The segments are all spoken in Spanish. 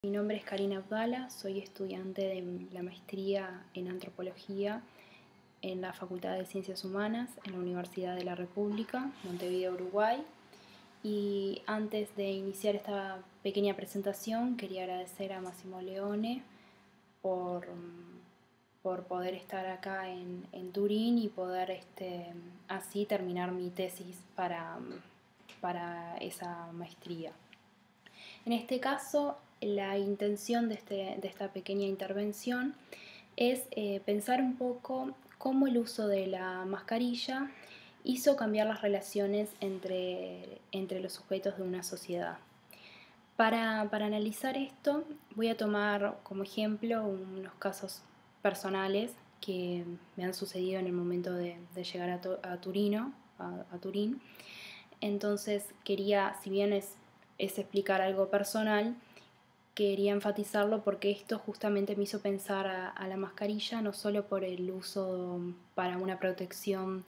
Mi nombre es Karina Abdala, soy estudiante de la maestría en Antropología en la Facultad de Ciencias Humanas en la Universidad de la República, Montevideo, Uruguay. Y antes de iniciar esta pequeña presentación, quería agradecer a Massimo Leone por poder estar acá en Turín y poder así terminar mi tesis para esa maestría. En este caso, la intención de esta pequeña intervención es pensar un poco cómo el uso de la mascarilla hizo cambiar las relaciones entre los sujetos de una sociedad. Para analizar esto, voy a tomar como ejemplo unos casos personales que me han sucedido en el momento de llegar a Turín. Entonces quería, si bien es explicar algo personal, quería enfatizarlo porque esto justamente me hizo pensar a la mascarilla no solo por el uso para una protección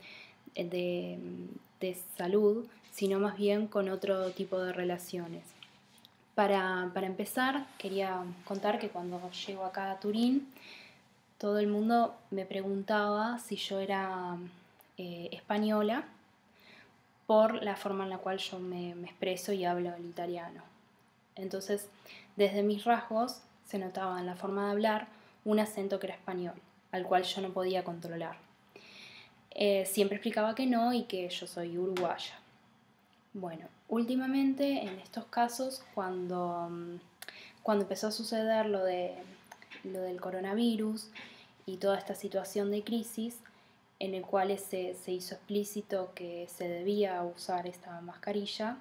de salud, sino más bien con otro tipo de relaciones. Para empezar, quería contar que cuando llego acá a Turín, todo el mundo me preguntaba si yo era española por la forma en la cual yo me expreso y hablo el italiano. Entonces, desde mis rasgos se notaba en la forma de hablar un acento que era español, al cual yo no podía controlar. Siempre explicaba que no y que yo soy uruguaya. Bueno, últimamente en estos casos, cuando empezó a suceder lo del coronavirus y toda esta situación de crisis, en el cual se hizo explícito que se debía usar esta mascarilla,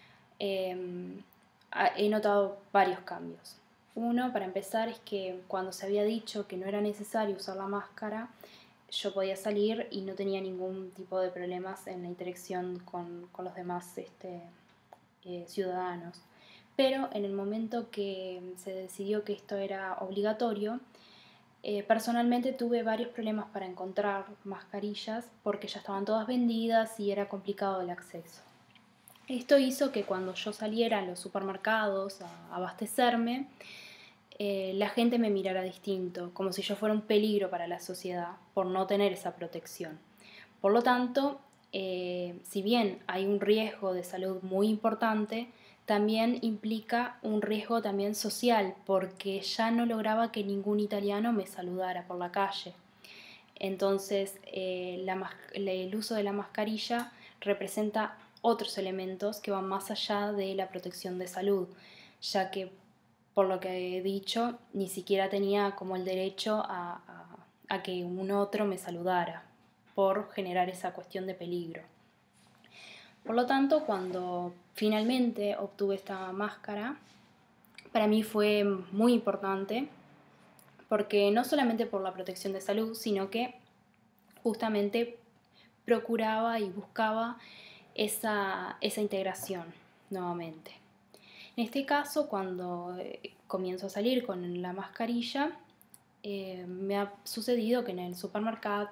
he notado varios cambios. Uno, para empezar, es que cuando se había dicho que no era necesario usar la máscara, yo podía salir y no tenía ningún tipo de problemas en la interacción con los demás ciudadanos. Pero en el momento que se decidió que esto era obligatorio, personalmente tuve varios problemas para encontrar mascarillas porque ya estaban todas vendidas y era complicado el acceso. Esto hizo que cuando yo saliera a los supermercados a abastecerme, la gente me mirara distinto, como si yo fuera un peligro para la sociedad por no tener esa protección. Por lo tanto, si bien hay un riesgo de salud muy importante, también implica un riesgo también social, porque ya no lograba que ningún italiano me saludara por la calle. Entonces, el uso de la mascarilla representa otros elementos que van más allá de la protección de salud, ya que, por lo que he dicho, ni siquiera tenía como el derecho a que un otro me saludara, por generar esa cuestión de peligro. Por lo tanto, cuando finalmente obtuve esta máscara, para mí fue muy importante, porque no solamente por la protección de salud, sino que justamente procuraba y buscaba esa integración nuevamente. En este caso, cuando comienzo a salir con la mascarilla, me ha sucedido que en el supermercado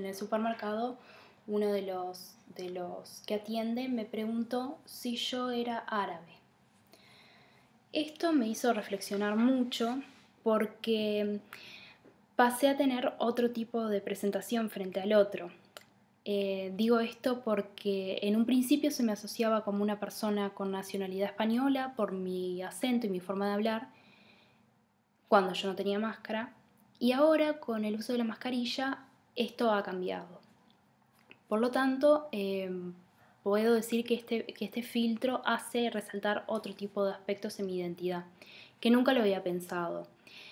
uno de los que atiende me preguntó si yo era árabe. Esto me hizo reflexionar mucho porque pasé a tener otro tipo de presentación frente al otro. Digo esto porque en un principio se me asociaba como una persona con nacionalidad española por mi acento y mi forma de hablar cuando yo no tenía máscara, y ahora con el uso de la mascarilla esto ha cambiado. Por lo tanto, puedo decir que este filtro hace resaltar otro tipo de aspectos en mi identidad, que nunca lo había pensado.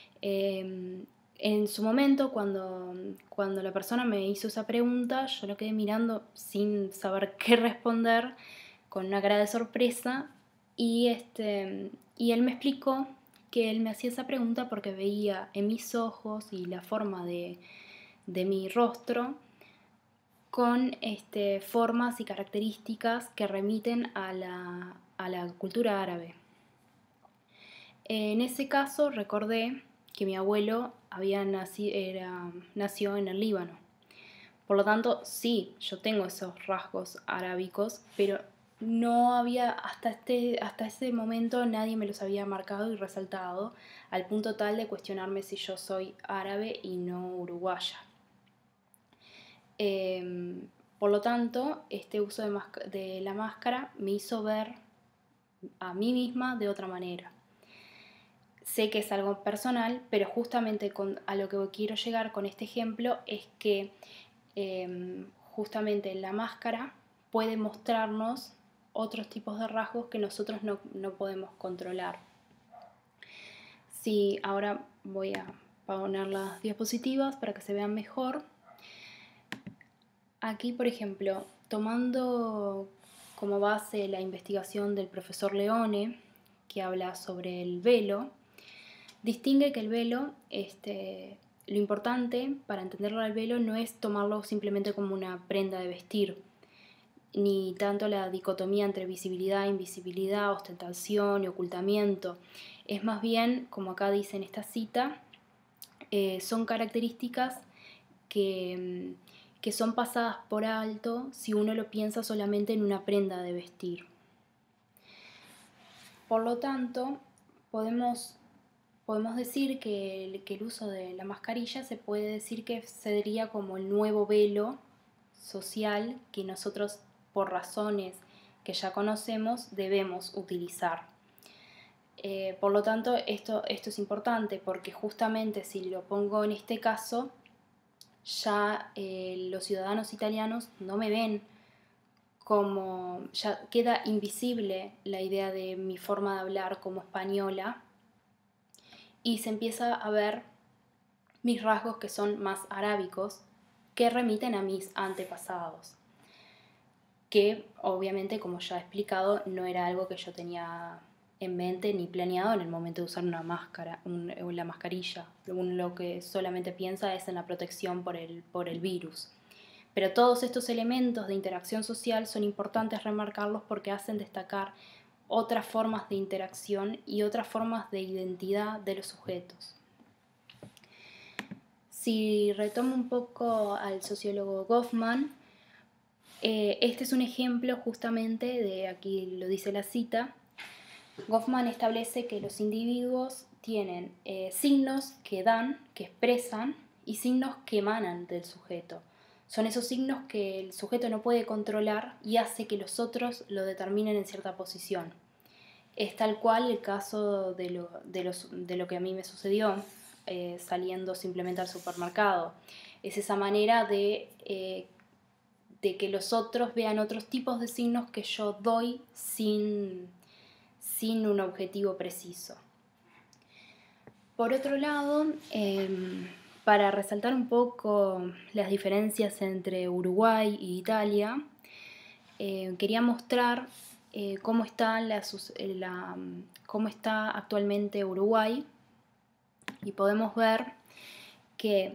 En su momento, cuando la persona me hizo esa pregunta, yo lo quedé mirando sin saber qué responder, con una cara de sorpresa, y él me explicó que él me hacía esa pregunta porque veía en mis ojos y la forma de mi rostro con formas y características que remiten a la cultura árabe. En ese caso recordé que mi abuelo nació en el Líbano. Por lo tanto, sí, yo tengo esos rasgos arábicos, pero no había, hasta ese momento nadie me los había marcado y resaltado, al punto tal de cuestionarme si yo soy árabe y no uruguaya. Por lo tanto, este uso de la máscara me hizo ver a mí misma de otra manera. Sé que es algo personal, pero justamente a lo que quiero llegar con este ejemplo es que justamente la máscara puede mostrarnos otros tipos de rasgos que nosotros no podemos controlar. Sí, ahora voy a poner las diapositivas para que se vean mejor. Aquí, por ejemplo, tomando como base la investigación del profesor Leone, que habla sobre el velo, distingue que el velo, lo importante para entenderlo al velo no es tomarlo simplemente como una prenda de vestir, ni tanto la dicotomía entre visibilidad, invisibilidad, ostentación y ocultamiento. Es más bien, como acá dice en esta cita, son características que son pasadas por alto si uno lo piensa solamente en una prenda de vestir. Por lo tanto, podemos decir que el uso de la mascarilla se puede decir que sería como el nuevo velo social que nosotros, por razones que ya conocemos, debemos utilizar. Por lo tanto, esto es importante porque justamente si lo pongo en este caso, ya los ciudadanos italianos no me ven como, ya queda invisible la idea de mi forma de hablar como española y se empieza a ver mis rasgos que son más arábicos, que remiten a mis antepasados, que obviamente, como ya he explicado, no era algo que yo tenía en mente ni planeado en el momento de usar una máscara, la mascarilla. Uno lo que solamente piensa es en la protección por el virus. Pero todos estos elementos de interacción social son importantes remarcarlos porque hacen destacar otras formas de interacción y otras formas de identidad de los sujetos. Si retomo un poco al sociólogo Goffman, este es un ejemplo justamente de, aquí lo dice la cita, Goffman establece que los individuos tienen signos que dan, que expresan, y signos que emanan del sujeto. Son esos signos que el sujeto no puede controlar y hace que los otros lo determinen en cierta posición. Es tal cual el caso de lo que a mí me sucedió saliendo simplemente al supermercado. Es esa manera de que los otros vean otros tipos de signos que yo doy sin un objetivo preciso. Por otro lado, para resaltar un poco las diferencias entre Uruguay y Italia, quería mostrar cómo está actualmente Uruguay, y podemos ver que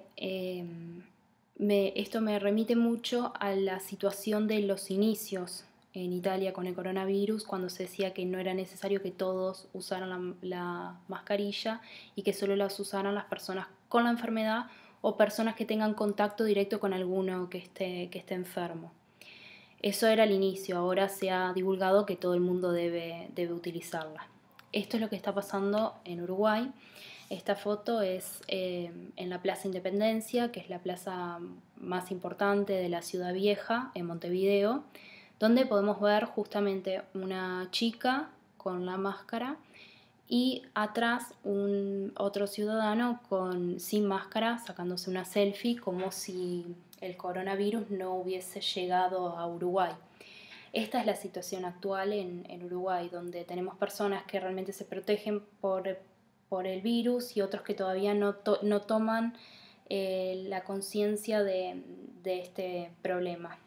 esto me remite mucho a la situación de los inicios en Italia con el coronavirus, cuando se decía que no era necesario que todos usaran la mascarilla y que solo las usaran las personas con la enfermedad o personas que tengan contacto directo con alguno que esté enfermo. Eso era el inicio, ahora se ha divulgado que todo el mundo debe utilizarla. Esto es lo que está pasando en Uruguay. Esta foto es en la Plaza Independencia, que es la plaza más importante de la Ciudad Vieja, en Montevideo, donde podemos ver justamente una chica con la máscara y atrás otro ciudadano sin máscara sacándose una selfie como si el coronavirus no hubiese llegado a Uruguay. Esta es la situación actual en Uruguay, donde tenemos personas que realmente se protegen por el virus y otros que todavía no toman la conciencia de este problema.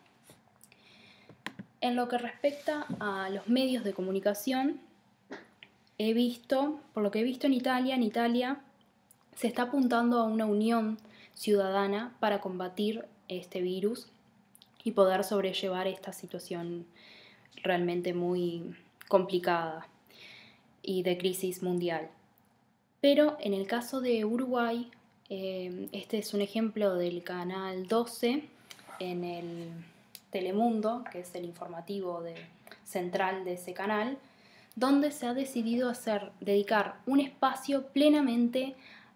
En lo que respecta a los medios de comunicación, por lo que he visto en Italia se está apuntando a una unión ciudadana para combatir este virus y poder sobrellevar esta situación realmente muy complicada y de crisis mundial. Pero en el caso de Uruguay, este es un ejemplo del canal 12 en Telemundo, que es el informativo central de ese canal, donde se ha decidido dedicar un espacio plenamente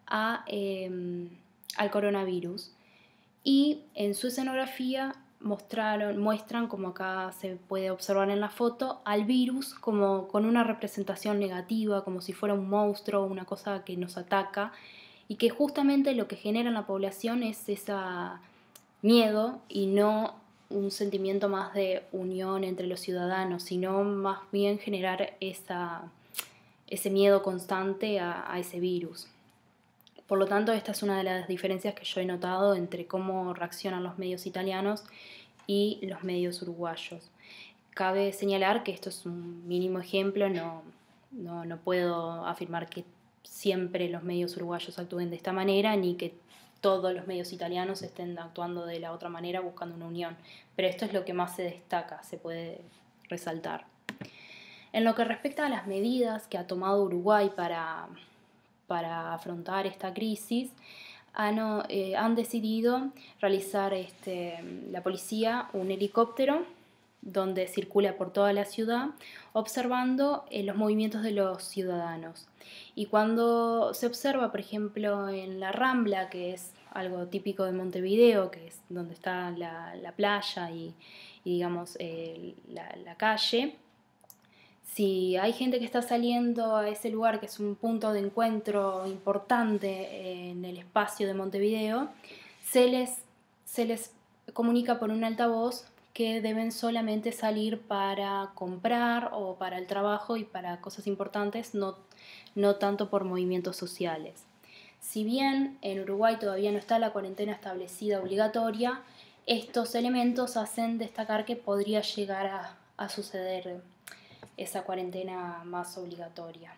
al coronavirus. Y en su escenografía muestran, como acá se puede observar en la foto, al virus como con una representación negativa, como si fuera un monstruo, una cosa que nos ataca, y que justamente lo que genera en la población es ese miedo y no un sentimiento más de unión entre los ciudadanos, sino más bien generar ese miedo constante a ese virus. Por lo tanto, esta es una de las diferencias que yo he notado entre cómo reaccionan los medios italianos y los medios uruguayos. Cabe señalar que esto es un mínimo ejemplo, no puedo afirmar que siempre los medios uruguayos actúen de esta manera, ni que todos los medios italianos estén actuando de la otra manera buscando una unión, pero esto es lo que más se destaca, se puede resaltar. En lo que respecta a las medidas que ha tomado Uruguay para afrontar esta crisis, han decidido realizar la policía un helicóptero donde circula por toda la ciudad observando los movimientos de los ciudadanos. Y cuando se observa, por ejemplo, en la Rambla, que es algo típico de Montevideo, que es donde está la playa y digamos, la calle, si hay gente que está saliendo a ese lugar, que es un punto de encuentro importante en el espacio de Montevideo, se les comunica por un altavoz que deben solamente salir para comprar o para el trabajo y para cosas importantes, no tanto por movimientos sociales. Si bien en Uruguay todavía no está la cuarentena establecida obligatoria, estos elementos hacen destacar que podría llegar a suceder esa cuarentena más obligatoria.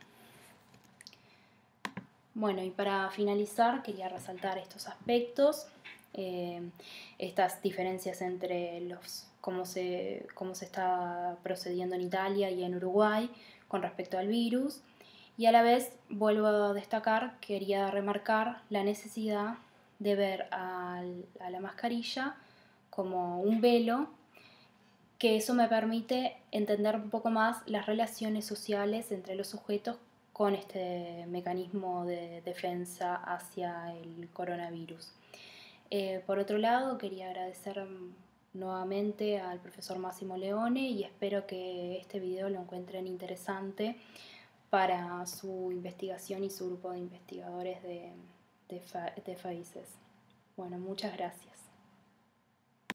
Bueno, y para finalizar quería resaltar estos aspectos, estas diferencias entre cómo se está procediendo en Italia y en Uruguay con respecto al virus, y a la vez vuelvo a destacar, quería remarcar la necesidad de ver a la mascarilla como un velo, que eso me permite entender un poco más las relaciones sociales entre los sujetos con este mecanismo de defensa hacia el coronavirus. Por otro lado, quería agradecer nuevamente al profesor Massimo Leone y espero que este video lo encuentren interesante para su investigación y su grupo de investigadores de FAICES. Bueno, muchas gracias.